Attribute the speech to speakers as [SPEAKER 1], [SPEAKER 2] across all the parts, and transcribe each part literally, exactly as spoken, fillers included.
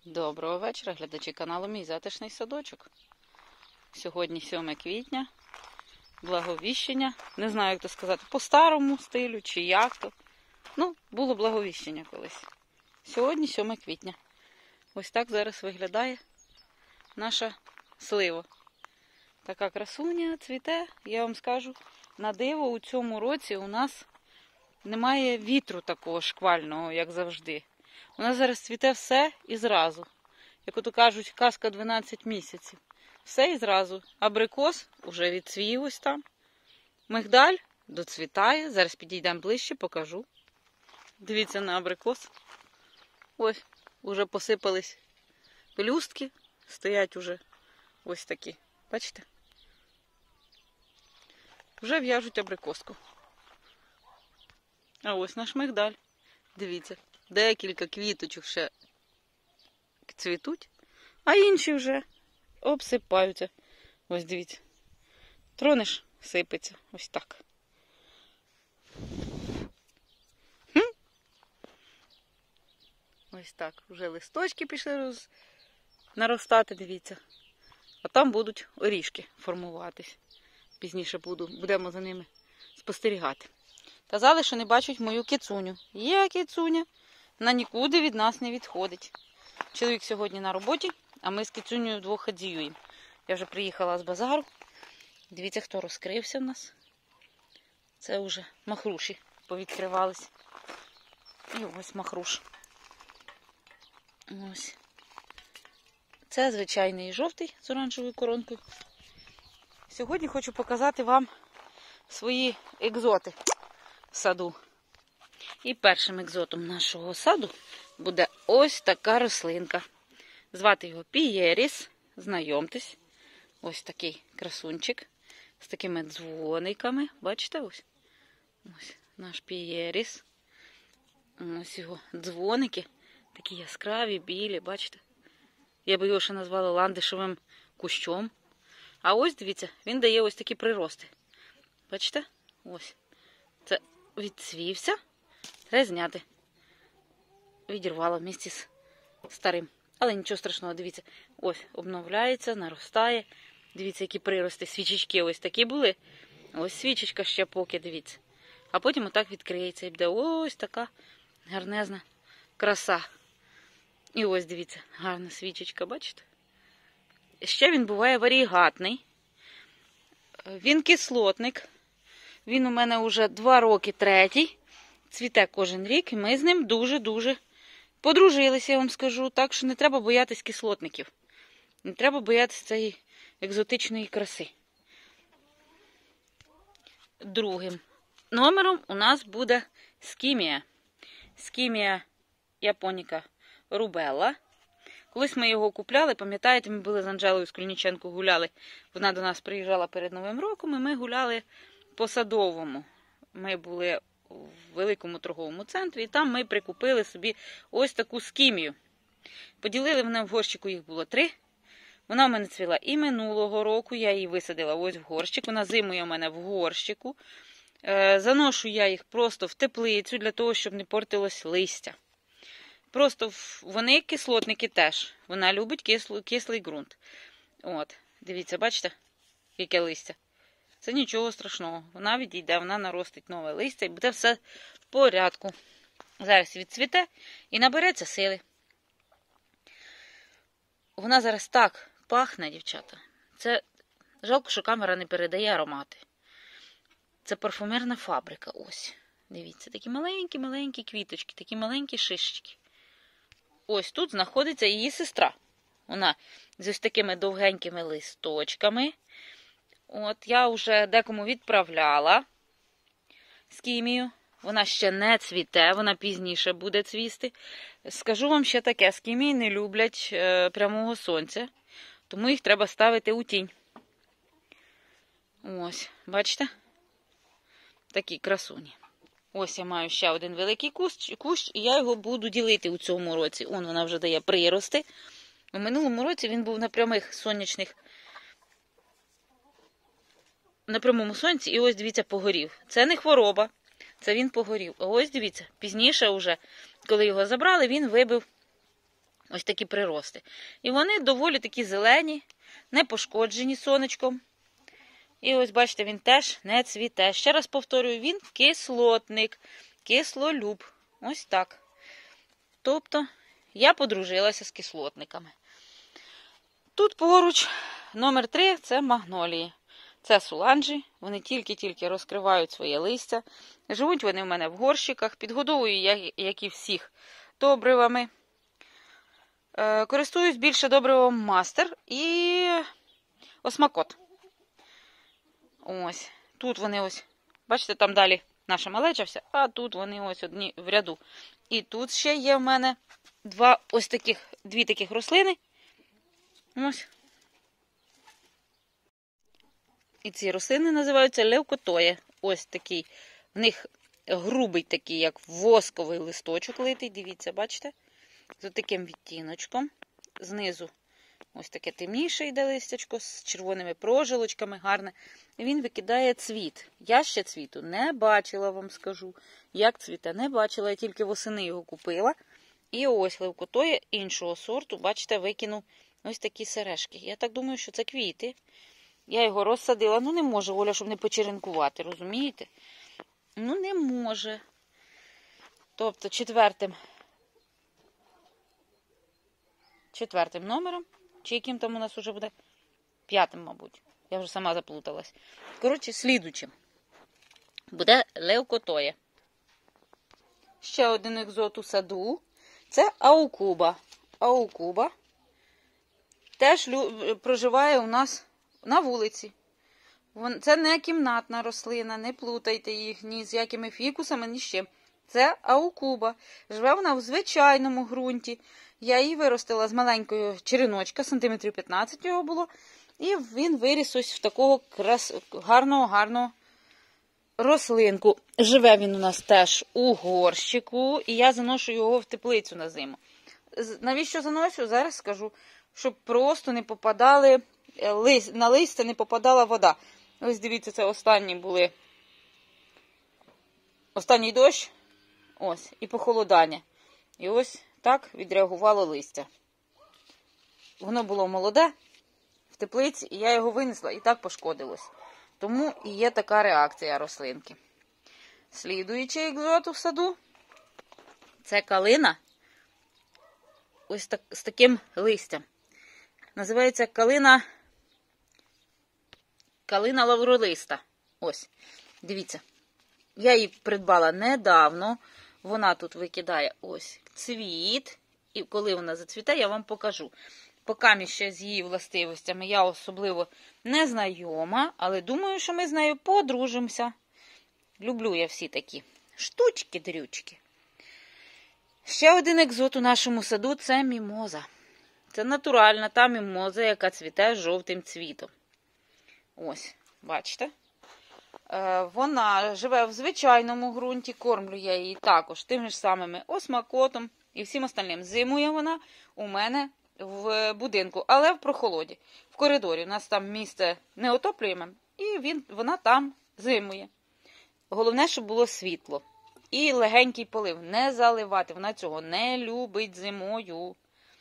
[SPEAKER 1] Доброго вечора, глядачі каналу Мій затишний садочок. Сьогодні сьоме квітня, благовіщення. Не знаю, як то сказати, по старому стилю чи як то. Ну, було благовіщення колись. Сьогодні сьоме квітня. Ось так зараз виглядає наша слива. Така красуня цвіте, я вам скажу, на диво у цьому році у нас немає вітру такого шквального, як завжди. У нас зараз цвіте все і зразу. Як ото кажуть, казка дванадцять місяців. Все і зразу. Абрикос уже відцвів ось там. Мигдаль доцвітає. Зараз підійдемо ближче, покажу. Дивіться на абрикос. Ось, уже посипались пелюстки. Стоять уже ось такі. Бачите? Вже в'яжуть абрикоску. А ось наш мигдаль. Дивіться. Декілька квіточок ще цвітуть, а інші вже обсипаються. Ось дивіться. Тронеш, сипеться. Ось так. Хм? Ось так. Вже листочки пішли роз... наростати, дивіться. А там будуть орішки формуватись. Пізніше буду, будемо за ними спостерігати. Казали, що не бачать мою кицуню. Є кицуня. Вона нікуди від нас не відходить. Чоловік сьогодні на роботі, а ми з кицунею вдвох хадзіюємо. Я вже приїхала з базару. Дивіться, хто розкрився в нас. Це вже махруші повідкривались. І ось махруш. Ось. Це звичайний жовтий з оранжевою коронкою. Сьогодні хочу показати вам свої екзоти в саду. І першим екзотом нашого саду буде ось така рослинка. Звати його Пієріс. Знайомтесь. Ось такий красунчик. З такими дзвониками. Бачите ось? Ось наш Пієріс. Ось його дзвоники. Такі яскраві, білі, бачите? Я би його ще назвала ландишевим кущом. А ось, дивіться, він дає ось такі прирости. Бачите? Ось. Це відцвівся. Треба зняти. Відірвала в місті з старим. Але нічого страшного, дивіться. Ось, обновляється, наростає. Дивіться, які прирости. Свічечки ось такі були. Ось свічечка ще поки, дивіться. А потім отак відкриється. І буде ось така гарнезна краса. І ось, дивіться, гарна свічечка, бачите? Ще він буває варігатний. Він кислотник. Він у мене вже два роки третій. Цвіте кожен рік, і ми з ним дуже-дуже подружилися, я вам скажу. Так що не треба боятися кислотників. Не треба боятися цієї екзотичної краси. Другим номером у нас буде скімія. Скімія японіка рубелла. Колись ми його купляли, пам'ятаєте, ми були з Анжелою Скульніченко, гуляли. Вона до нас приїжджала перед Новим роком, і ми гуляли по Садовому. Ми були в великому торговому центрі, і там ми прикупили собі ось таку скімію. Поділили мене в горщику, їх було три. Вона в мене цвіла і минулого року, я її висадила ось в горщик, вона зимує у мене в горщику. Е, заношу я їх просто в теплицю, для того, щоб не портилось листя. Просто вони кислотники теж, вона любить кисло, кислий ґрунт. От, дивіться, бачите, яке листя. Це нічого страшного. Вона відійде, вона наростить нове листя і буде все в порядку. Зараз відцвіте і набереться сили. Вона зараз так пахне, дівчата. Це жалко, що камера не передає аромати. Це парфумерна фабрика. Ось. Дивіться, такі маленькі-маленькі квіточки, такі маленькі шишечки. Ось тут знаходиться її сестра. Вона з ось такими довгенькими листочками. От, я вже декому відправляла скімію. Вона ще не цвіте, вона пізніше буде цвісти. Скажу вам ще таке, скімії не люблять е, прямого сонця, тому їх треба ставити у тінь. Ось, бачите? Такі красуні. Ось я маю ще один великий кущ, кущ, і я його буду ділити у цьому році. Он вона вже дає прирости. У минулому році він був на прямих сонячних на прямому сонці, і ось, дивіться, погорів. Це не хвороба, це він погорів. А ось, дивіться, пізніше вже, коли його забрали, він вибив Ось такі прирости. І вони доволі такі зелені, не пошкоджені сонечком. І ось, бачите, він теж не цвіте. Ще раз повторюю, він кислотник, кислолюб. Ось так. Тобто, я подружилася з кислотниками. Тут поруч номер три – це магнолії. Це суланджі, вони тільки-тільки розкривають своє листя. Живуть вони в мене в горщиках, підгодовую я, як і всіх, добривами. Е, користуюсь більше добривом мастер і осмакот. Ось, тут вони ось, бачите, там далі наша малеча вся, а тут вони ось одні в ряду. І тут ще є в мене два ось таких, дві таких рослини. Ось. І ці рослини називаються левкотоє. Ось такий. В них грубий такий, як восковий листочок литий. Дивіться, бачите? З таким відтіночком. Знизу ось таке темніше йде листячко з червоними прожилочками, гарне. І він викидає цвіт. Я ще цвіту не бачила, вам скажу. Як цвіте, не бачила. Я тільки восени його купила. І ось левкотоє іншого сорту, бачите, викинув ось такі сережки. Я так думаю, що це квіти. Я його розсадила. Ну, не може, Оля, щоб не почеренкувати, розумієте? Ну, не може. Тобто, четвертим, четвертим номером, чи яким там у нас уже буде? П'ятим, мабуть. Я вже сама заплуталась. Коротше, слідучим буде левкотоє. Ще один екзот у саду. Це аукуба. Аукуба теж проживає у нас на вулиці. Це не кімнатна рослина, не плутайте їх ні з якими фікусами, ні з чим. Це аукуба. Живе вона в звичайному ґрунті. Я її виростила з маленької череночка, сантиметрів п'ятнадцять його було. І він виріс ось в такого крас... гарного-гарного рослинку. Живе він у нас теж у горщику, і я заношу його в теплицю на зиму. Навіщо заношу? Зараз скажу, щоб просто не попадали, на листя не попадала вода. Ось дивіться, це останні були, останній дощ, ось, і похолодання. І ось так відреагувало листя. Воно було молоде в теплиці, і я його винесла, і так пошкодилось. Тому і є така реакція рослинки. Слідуючий екзот у саду – це калина ось так, з таким листям. Називається калина, калина лавролиста. Ось, дивіться. Я її придбала недавно. Вона тут викидає ось цвіт. І коли вона зацвіте, я вам покажу. Поки ще з її властивостями я особливо не знайома, але думаю, що ми з нею подружимося. Люблю я всі такі штучки-дрючки. Ще один екзот у нашому саду – це мімоза. Це натуральна та мімоза, яка цвіте жовтим цвітом. Ось, бачите? Вона живе в звичайному ґрунті, кормлю я її також тими ж самими осмакотом і всім остальним. Зимує вона у мене в будинку, але в прохолоді. В коридорі. У нас там місце не отоплюємо, і він, вона там зимує. Головне, щоб було світло. І легенький полив. Не заливати. Вона цього не любить зимою.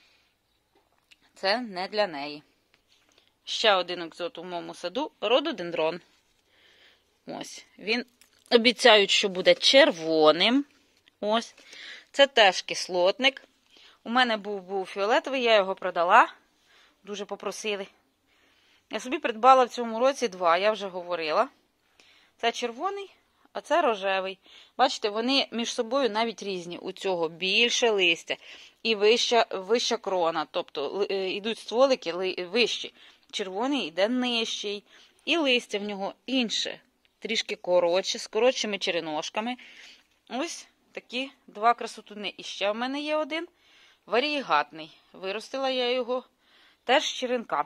[SPEAKER 1] Це не для неї. Ще один екзот у моєму саду – рододендрон. Ось. Він, обіцяють, що буде червоним. Ось. Це теж кислотник. У мене був, був фіолетовий, я його продала. Дуже попросили. Я собі придбала в цьому році два, я вже говорила. Це червоний, а це рожевий. Бачите, вони між собою навіть різні. У цього більше листя і вища, вища крона. Тобто йдуть стволики вищі. Червоний йде нижчий. І листя в нього інше. Трішки коротше, з коротшими череношками. Ось такі два красотуни. І ще в мене є один варієгатний. Виростила я його теж з черенка.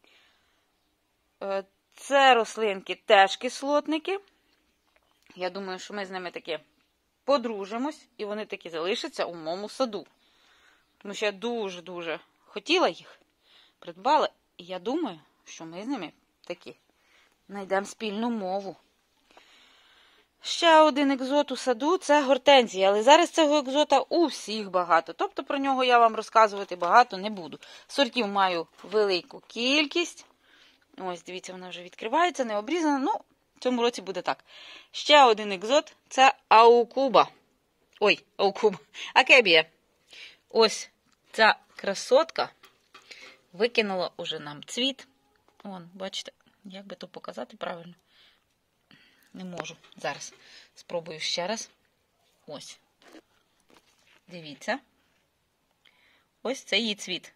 [SPEAKER 1] Це рослинки теж кислотники. Я думаю, що ми з ними таки подружимось, і вони таки залишаться у моєму саду. Тому що я дуже-дуже хотіла їх, придбала, і я думаю, що ми з ними таки знайдемо спільну мову. Ще один екзот у саду – це гортензія. Але зараз цього екзота у всіх багато. Тобто про нього я вам розказувати багато не буду. Сортів маю велику кількість. Ось, дивіться, вона вже відкривається, не обрізана. Ну, в цьому році буде так. Ще один екзот – це аукуба. Ой, аукуба. Акебія. Ось ця красотка викинула уже нам цвіт. Вон, бачите, як би то показати правильно? Не можу. Зараз спробую ще раз. Ось. Дивіться. Ось це її цвіт.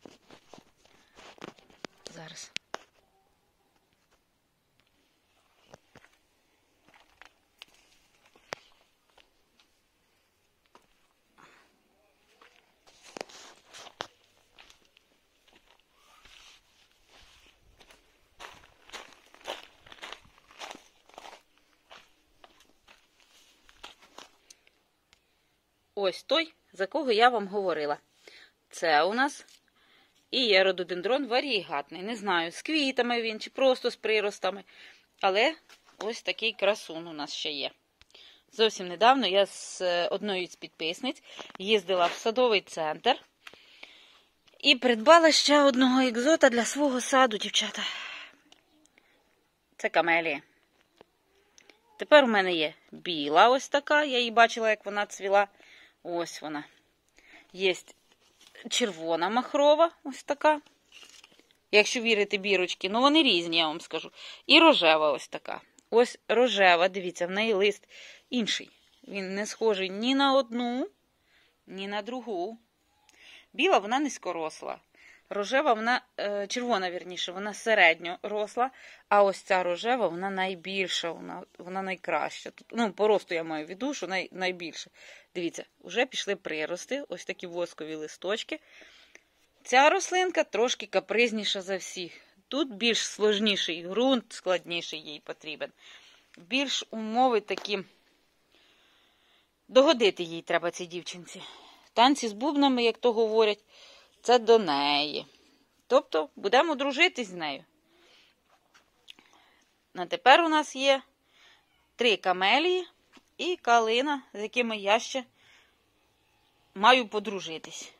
[SPEAKER 1] Зараз. Ось той, за кого я вам говорила. Це у нас і є рододендрон варігатний. Не знаю, з квітами він чи просто з приростами. Але ось такий красун у нас ще є. Зовсім недавно я з одною з підписниць їздила в садовий центр і придбала ще одного екзота для свого саду, дівчата. Це камелія. Тепер у мене є біла ось така, я її бачила, як вона цвіла. Ось вона. Є червона махрова, ось така. Якщо вірити бірочки, ну вони різні, я вам скажу. І рожева ось така. Ось рожева, дивіться, в неї лист інший. Він не схожий ні на одну, ні на другу. Біла, вона низькоросла. Рожева, вона, червона, вірніше, вона середньо росла, а ось ця рожева, вона найбільша, вона, вона найкраща. Ну, по росту я маю в виду, що най, найбільше. Дивіться, вже пішли прирости, ось такі воскові листочки. Ця рослинка трошки капризніша за всіх. Тут більш сложніший ґрунт, складніший їй потрібен. Більш умови такі, догодити їй треба цій дівчинці. Танці з бубнами, як то говорять, це до неї. Тобто, будемо дружити з нею. На тепер у нас є три камелії і калина, з якими я ще маю подружитись.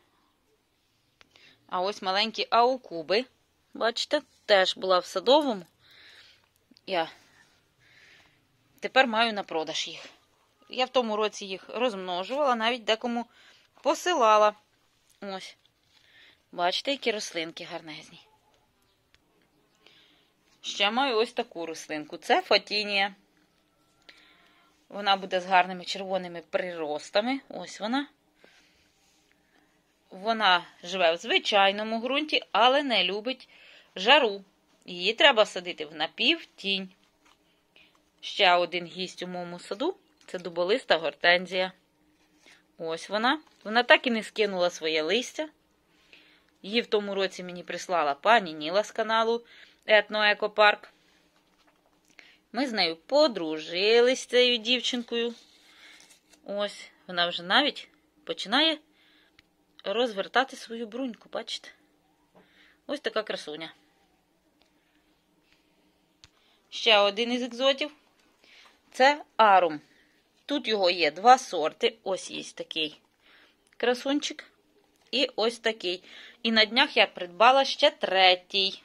[SPEAKER 1] А ось маленькі аукуби, бачите, теж була в садовому. Я тепер маю на продаж їх. Я в тому році їх розмножувала, навіть декому посилала. Ось. Бачите, які рослинки гарнезні. Ще маю ось таку рослинку. Це фатінія. Вона буде з гарними червоними приростами. Ось вона. Вона живе в звичайному ґрунті, але не любить жару. Її треба садити в напівтінь. Ще один гість у моєму саду – це дуболиста гортензія. Ось вона. Вона так і не скинула своє листя. Її в тому році мені прислала пані Ніла з каналу Етноекопарк. Ми з нею подружились з цією дівчинкою. Ось, вона вже навіть починає розвертати свою бруньку, бачите? Ось така красуня. Ще один із екзотів – це арум. Тут його є два сорти. Ось є такий красунчик. І ось такий. І на днях я придбала ще третій.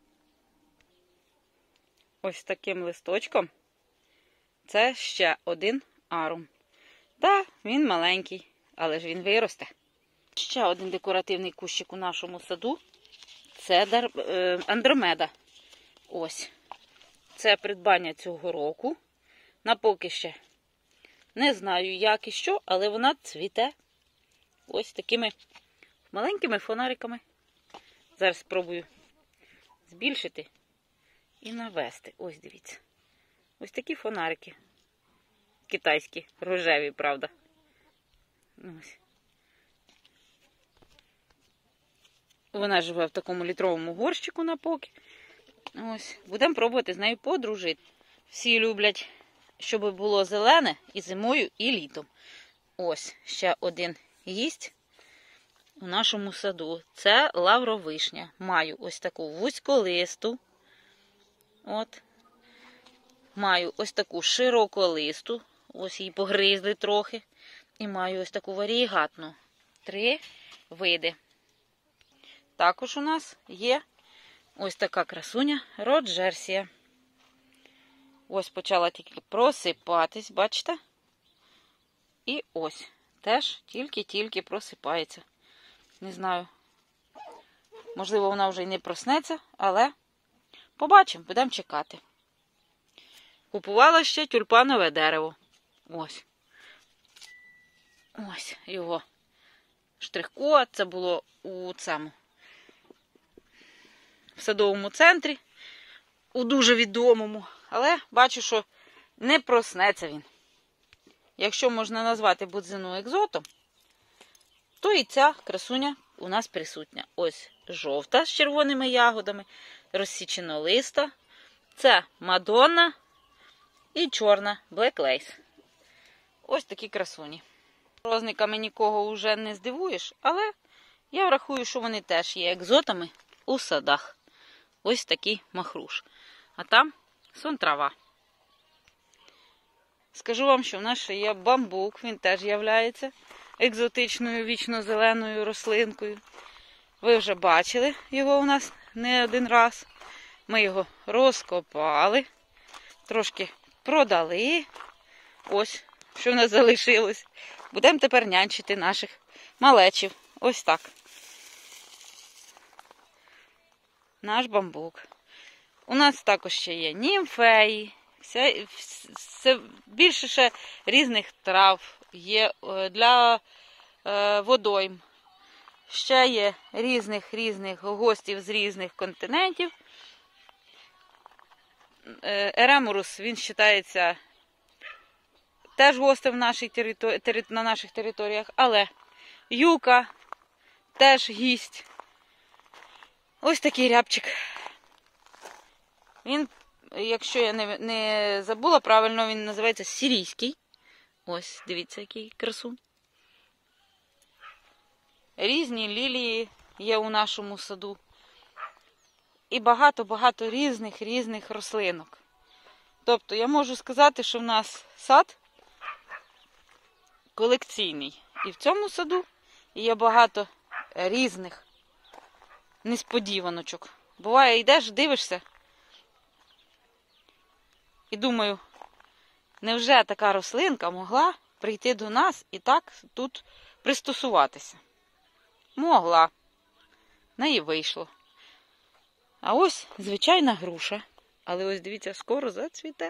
[SPEAKER 1] Ось таким листочком. Це ще один арум. Так, він маленький, але ж він виросте. Ще один декоративний кущик у нашому саду. Це дар... е, андромеда. Ось. Це придбання цього року. На поки ще не знаю, як і що, але вона цвіте. Ось такими маленькими фонариками. Зараз спробую збільшити і навести. Ось, дивіться. Ось такі фонарики. Китайські, рожеві, правда. Ось. Вона живе в такому літровому горщику на поки. Ось. Будемо пробувати з нею подружити. Всі люблять, щоб було зелене і зимою, і літом. Ось, ще один гість у нашому саду. Це лавровишня. Маю ось таку вузьколисту. От. Маю ось таку широколисту, ось її погризли трохи. І маю ось таку варієгатну. Три види. Також у нас є ось така красуня Роджерсія. Ось почала тільки просипатись, бачите? І ось теж тільки-тільки просипається. Не знаю, можливо, вона вже й не проснеться, але побачимо, будемо чекати. Купувала ще тюльпанове дерево. Ось. Ось його штрих-код. Це було у цьому в садовому центрі, у дуже відомому. Але бачу, що не проснеться він. Якщо можна назвати будзину екзотом, то і ця красуня у нас присутня. Ось жовта з червоними ягодами, розсіченолиста. Це Мадонна і чорна Black Lace. Ось такі красуні. Розниками нікого вже не здивуєш, але я врахую, що вони теж є екзотами у садах. Ось такий махруш. А там сон трава. Скажу вам, що в нас ще є бамбук, він теж є екзотичною вічно-зеленою рослинкою. Ви вже бачили його у нас не один раз. Ми його розкопали, трошки продали. Ось, що в нас залишилось. Будемо тепер нянчити наших малечів. Ось так. Наш бамбук. У нас також ще є німфеї. Все, все більше ще різних трав є для е, водойм. Ще є різних різних гостів з різних континентів. Еремурус, він вважається теж гостем в нашій територ... тери... на наших територіях, але юка теж гість. Ось такий рябчик. Він, якщо я не, не забула правильно, він називається сирійський. Ось, дивіться, який красун. Різні лілії є у нашому саду. І багато-багато різних-різних рослинок. Тобто, я можу сказати, що в нас сад колекційний. І в цьому саду є багато різних несподіваночок. Буває, йдеш, дивишся і думаю, невже така рослинка могла прийти до нас і так тут пристосуватися? Могла. В неї вийшло. А ось звичайна груша. Але ось дивіться, скоро зацвіте.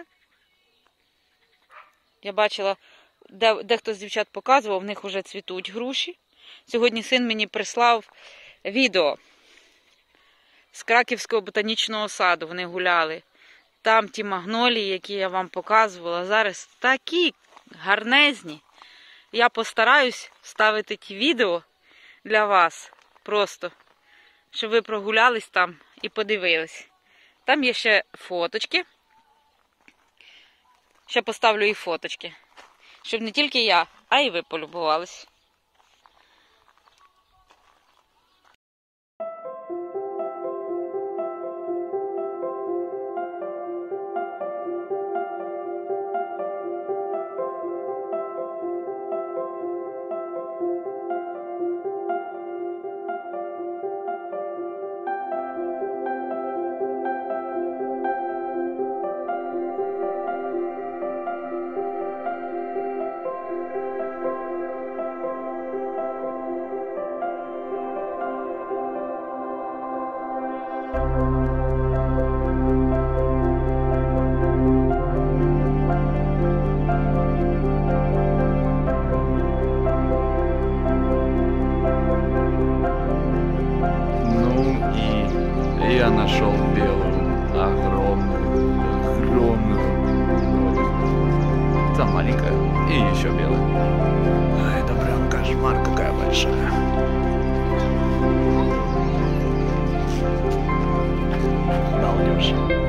[SPEAKER 1] Я бачила, де, дехто з дівчат показував, в них вже цвітуть груші. Сьогодні син мені прислав відео з Краківського ботанічного саду. Вони гуляли. Там ті магнолії, які я вам показувала, зараз такі гарнезні. Я постараюсь ставити ті відео для вас просто, щоб ви прогулялись там і подивились. Там є ще фоточки. Ще поставлю і фоточки. Щоб не тільки я, а й ви полюбувались.
[SPEAKER 2] Я нашел белую, огромную, огромную. Там маленькая и еще белая. А это прям кошмар, какая большая. Балдеж.